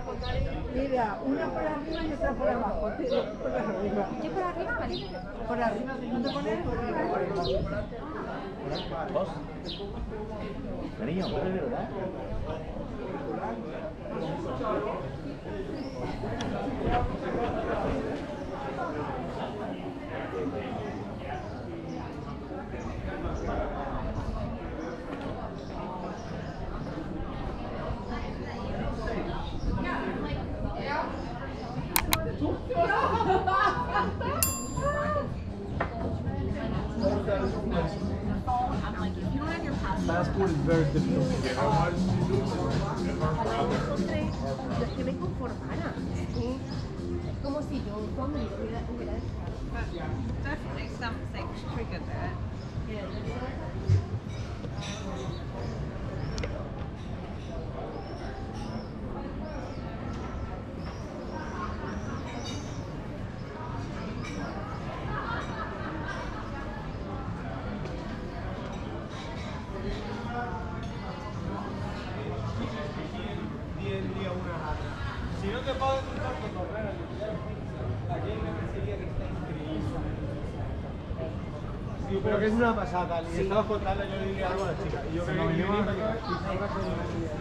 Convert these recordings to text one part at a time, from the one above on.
Mira, una por arriba y otra por abajo. Por arriba. ¿Yo por arriba, vale? Por arriba, ¿no te pones? ¿Vos? Cariño, ¿puedes ver, verdad? Passport is very difficult to get. Yo es que me conformara. Es como si yo cuando yo hubiera Definitely something's triggered it. Si no te pago tu cuarto, correr aquí me enseguida que está increíble. Sí, pero que es una pasada, y estaba contando, yo le diría algo a la chica. Y yo creo que venía para que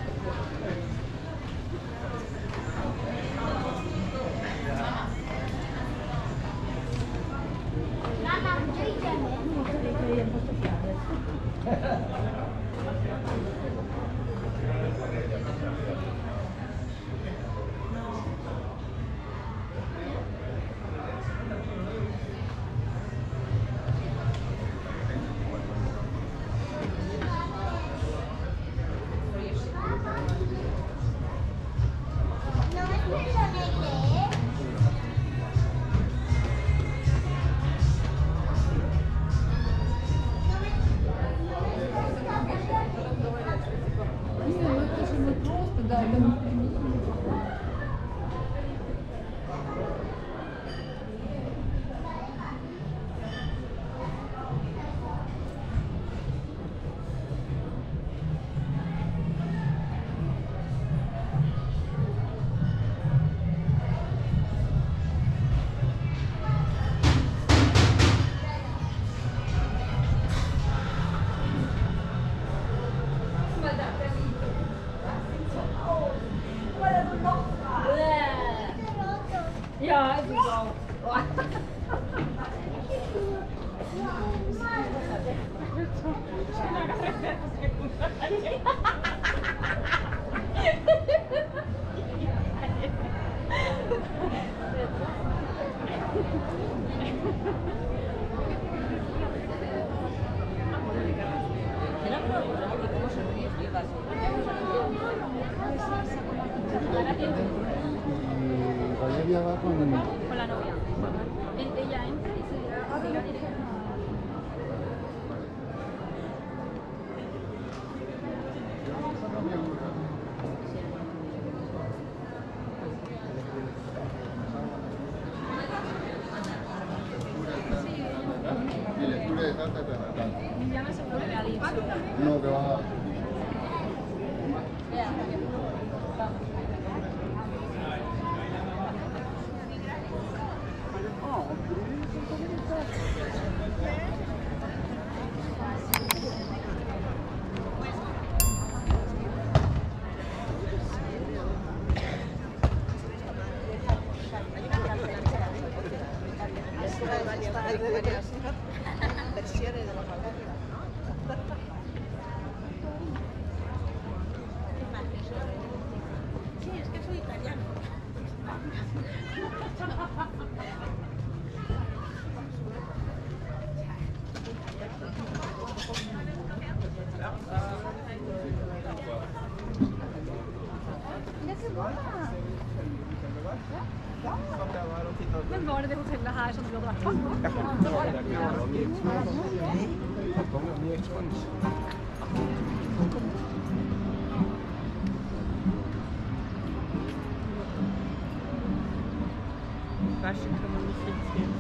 Ja, es ist auch. Valeria va con la novia. Ella entra y se tira directo. y lectura de carta de Natal. Ya me seguro que ha dicho. No, que va. Hay varias versiones de los valores, ¿no? Sí, es que soy italiano. Mira qué buena. Men var det det hotellet her som du hadde vært på? Flasche kann man nicht fixieren.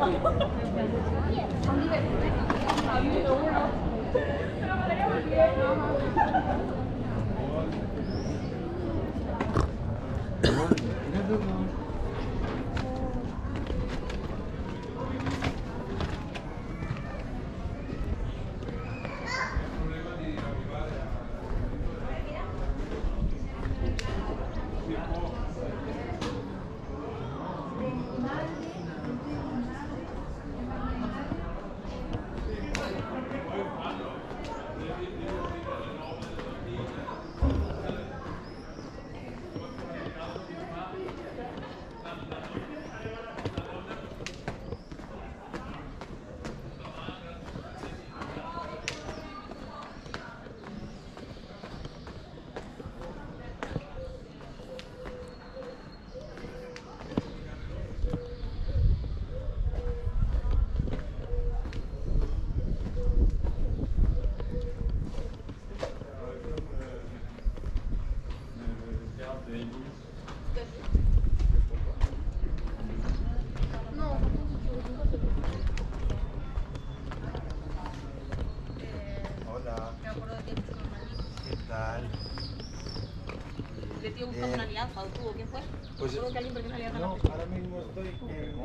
Le tío buscando una alianza, ¿o tú? ¿Quién fue? Pues ¿Tuvo que alguien perdió una alianza? no, ahora mismo estoy en...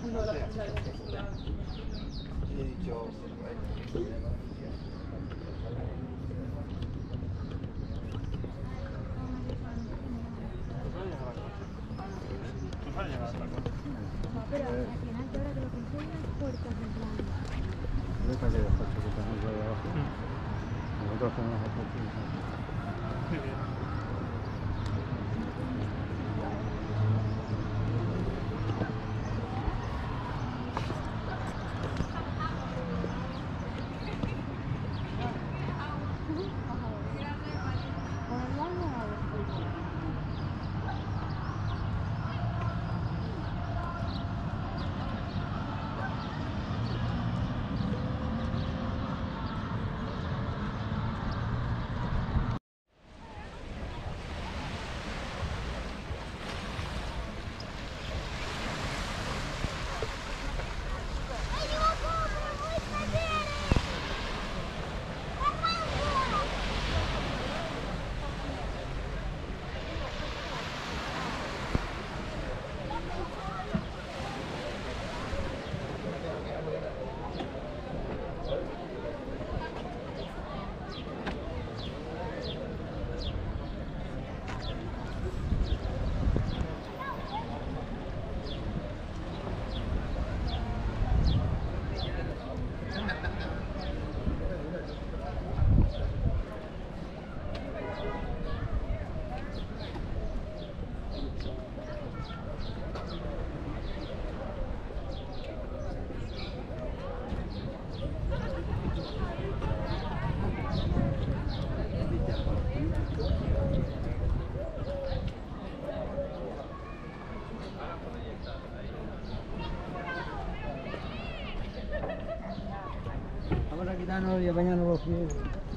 Y he dicho... Pero al final, yo ahora que lo pienso, hay unas puertas en plan. Deja que los coches que están ahí abajo. Nosotros tenemos las puertas. Vamos a quitarnos y apañarnos los pies.